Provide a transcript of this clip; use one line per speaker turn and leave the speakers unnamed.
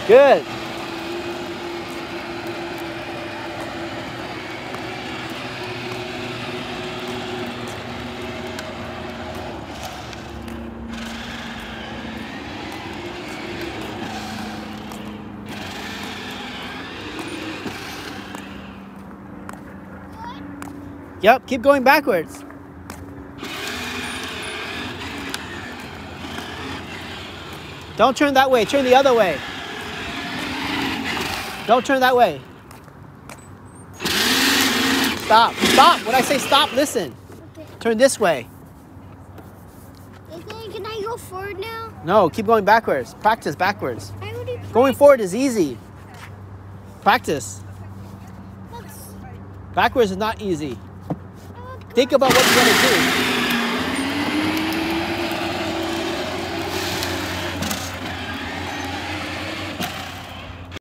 Good. Yep, keep going backwards. Don't turn that way, turn the other way. Don't turn that way. Stop, stop. When I say stop, listen.
Okay.
Turn this way.
Can I go forward now?
No, keep going backwards. Practice backwards.
I already
Going forward is easy. Practice.
practiced.
Backwards is not easy. Think about what you're gonna do.